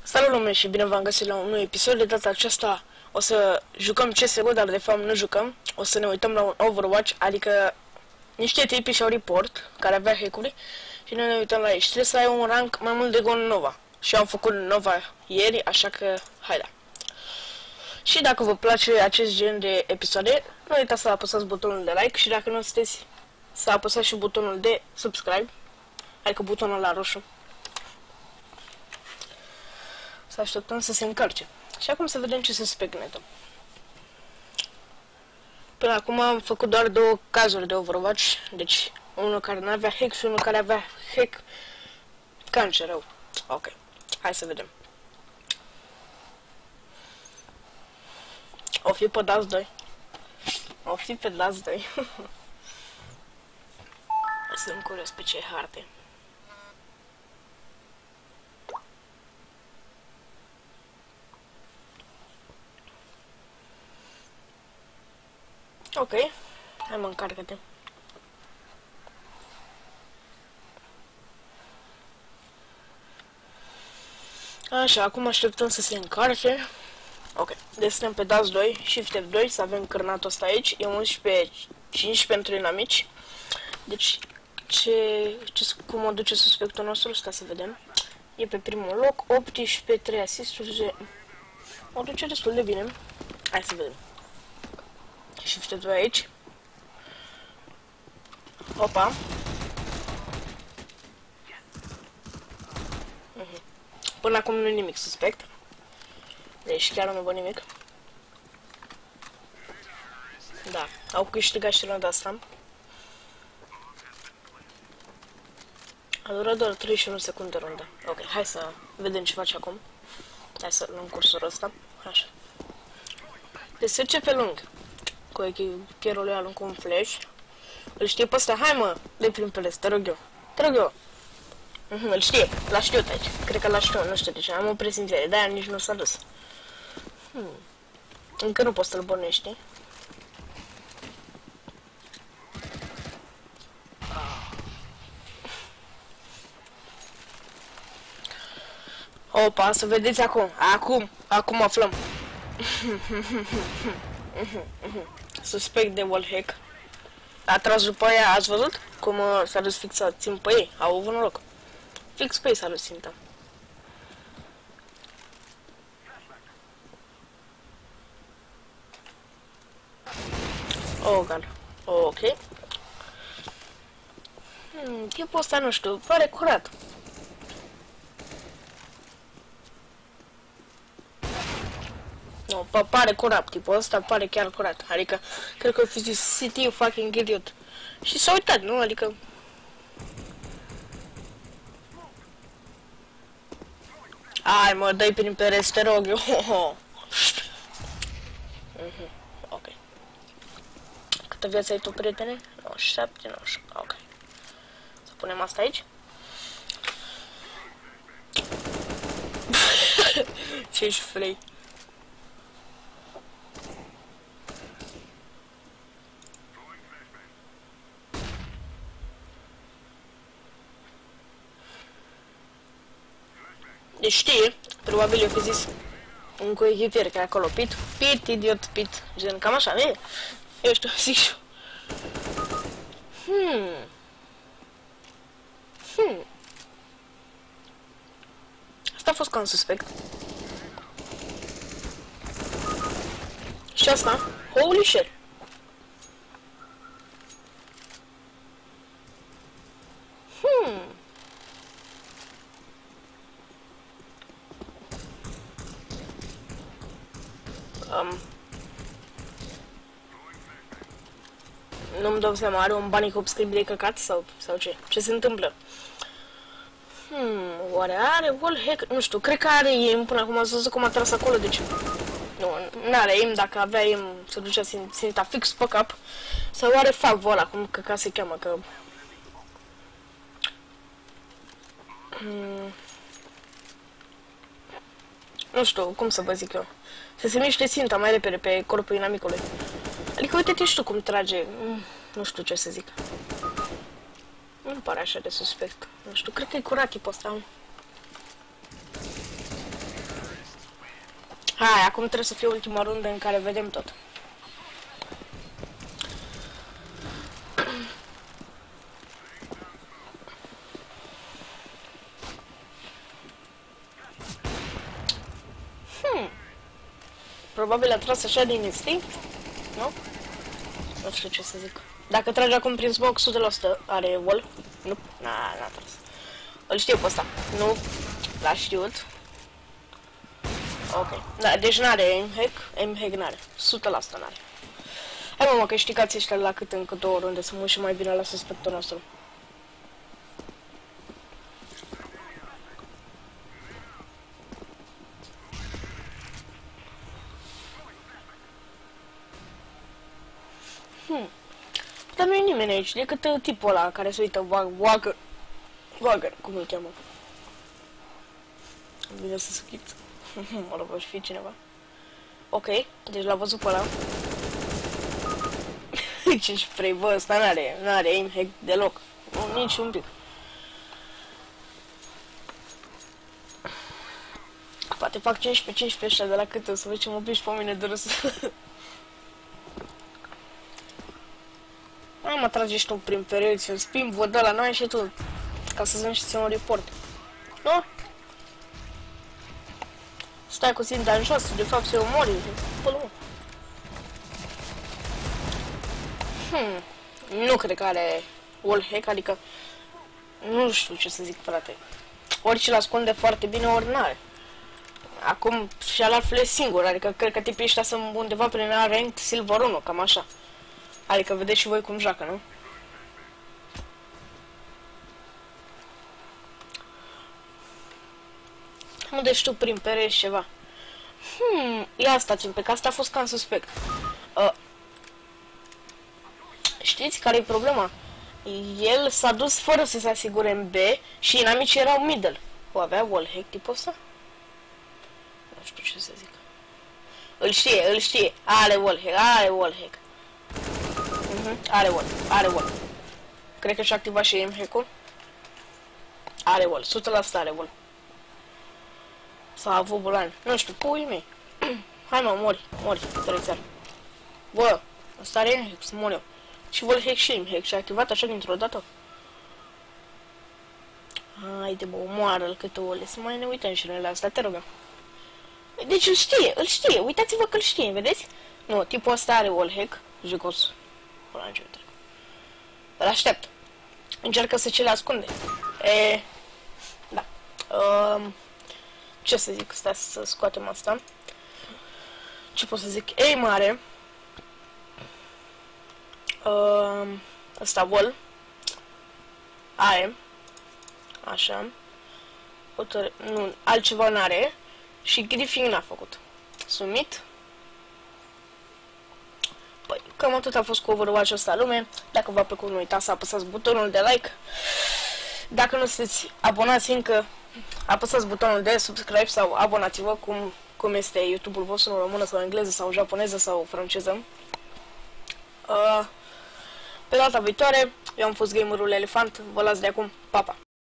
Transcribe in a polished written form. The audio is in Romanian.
Salut lume și bine v-am găsit la un nou episod. De data aceasta o să jucăm CSGO, dar de fapt nu jucăm. O să ne uităm la un Overwatch, adică niște tipi și-au report care avea hack-uri și noi ne uităm la ei. Și trebuie să ai un rank mai mult de Gon Nova. Și am făcut Nova ieri, așa că hai da. Și dacă vă place acest gen de episoade, nu uitați să apăsați butonul de like și dacă nu sunteți, să apăsați și butonul de subscribe, adică butonul la roșu. Să așteptăm să se încarce. Și acum să vedem ce se specnetă. Până acum am făcut doar două cazuri de Overwatch. Deci unul care nu avea hack și unul care avea hack cancer rău. Ok, hai să vedem. O fi pe DAS 2. O fi pe DAS 2. Sunt curios pe ce harte. Ok, hai mă, încarcă-te. Așa, acum așteptăm să se încarce. Ok, deci suntem pe DAS 2, Shift F2, să avem cârnatul ăsta aici. E 11-5 pentru inamici. Deci, cum o duce suspectul nostru? Stai să vedem. E pe primul loc, 18, 3 asisturi. O duce destul de bine. Hai să vedem. Shift F2 aici. Opa. Până acum nu e nimic suspect. Deci chiar nu văd nimic. Da, au câștigat și runda asta. A durat doar 31 secunde runda. Ok, hai să vedem ce face acum. Hai să luăm cursorul ăsta. Așa. Deci se duce pe lung. Cu echipierul lui aruncă un flash. Îl știe pe ăsta, hai mă, dă-i prin peles, te rog eu. Te rog eu. Îl știe, l-a știut aici. Cred că l-a știut, nu știu de ce, am o presimțire, de-aia nici nu s-a dus. Încă nu poți să-l bănești. Opa, să vedeți acum. Acum aflăm. Suspect de wallhack. A tras după aia, ați văzut? Cum s-a dus fixat, țin pe ei, au avut noroc. Fix pe ei s-a dus ținta. Oh, god. Ok. Tipul ăsta, nu știu, pare curat. Nu, pare curat, tipul ăsta pare chiar curat. Adică, cred că o fi zis City fucking idiot. Și s-a uitat, nu? Adică... Ai mă, dă-i prin pereți, te rog eu. Ok. Câtă viață ai tu, prietene? 97, 98. Ok. Să punem asta aici. Ce-și flei. Deci știi, probabil eu fi zis un coechipier care acolo, Pit, idiot, Pit, gen, cam așa, nu? Eu știu, zic și Asta a fost ca un suspect. Și asta, holy shit. Nu-mi dau seama, are un bunny hop script de căcat sau ce? Ce se întâmplă? Oare are wallhack? Nu știu, cred că are aim, până acum ați văzut cum a tras acolo, deci... Nu are aim, dacă avea aim se ducea ținta fix pe cap. Sau are favor ăla, cum căca se cheamă, că... Nu știu, cum să vă zic eu. Se miște ținta mai repede pe corpul inamicului. Adică uite-te și tu cum trage. Nu știu ce să zic. Nu pare așa de suspect. Nu știu, cred că e curat tipul ăsta. Hai, acum trebuie să fie ultima rundă în care vedem tot. Probabil a tras așa din instinct, nu? Nu știu ce să zic. Dacă trage acum prin smoke, 100% are wall. Nu, n-a tras. Îl știu pe ăsta. Nu, l-a știut. Ok. Da, deci n-are aim hack. Aim hack n-are. 100% n-are. Hai mă, că șticați ăștia la cât încă 2 runde să mă și mai bine la suspectul nostru. Dar nu e nimeni aici, decât tipul ăla care se uită, Wagner, cum îl cheamă. Bine să schip. Mă rog, fi cineva. Ok, deci l-a văzut pe ăla. Ce spray, bă, ăsta n-are aim hack deloc. Nici un pic. Poate fac 15 ăștia de la câte, o să vezi ce mă piși pe mine de râs. Mă trage și tu prin pereți, îl spin, vă dă la noi și tu, ca să zâni și ți un report. Nu? Stai cu ținta în jos, de fapt se omori. Nu cred că are wallhack, adică nu știu ce să zic, frate. Ori și-l ascunde foarte bine, ori n-are. Acum și-a luat flash singur, adică cred că tipii ăștia sunt undeva prin ranked Silver 1, cam așa. Adică vedeți și voi cum joacă, nu? Nu, deci tu prin pereți ceva. Ia stați un pic, asta a fost cam suspect. Știți care e problema? El s-a dus fără să se asigure în B și inamicii erau middle. O avea wallhack tipul ăsta? Nu știu ce să zic. Îl știe. Are wallhack. Are wall. Cred că și-a activat și aim hack-ul. Are wall, 100% are wall. S-a avut bulan. Nu știu, pui mei. Hai mă, mori, tărețear. Bă, ăsta are aim hack, să mor eu. Și wallhack și aim hack și-a activat așa dintr-o dată. Haide bă, omoară-l câte ole, să mai ne uităm și noi la asta, te rugăm. Deci îl știe, uitați-vă că îl știe, vedeți? Nu, tipul ăsta are wallhack, jocos. Îl aștept. Încearcă să ce le ascunde. Da. Ce să zic? Stai să scoatem asta. Ce pot să zic? Ei mare. Ăsta wall. Are. Așa. Nu, altceva n-are. Și griffing n-a făcut. Sumit. Păi, cam atât a fost cu Overwatch-ul ăsta, lume. Dacă v-a plăcut, nu uitați să apăsați butonul de like. Dacă nu sunteți abonați încă, apăsați butonul de subscribe sau abonați-vă cum este YouTube-ul vostru în română sau engleză sau japoneză sau franceză. Pe data viitoare, eu am fost gamerul Elefant, vă las de acum, pa, pa!